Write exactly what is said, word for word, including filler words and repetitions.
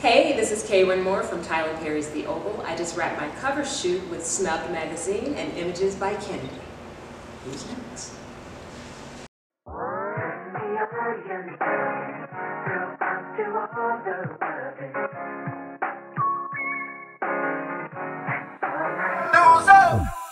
Hey, this is Kay Winmore from Tyler Perry's The Oval. I just wrapped my cover shoot with Snubb three D Magazine and images by Kennedy. Who's next? News up!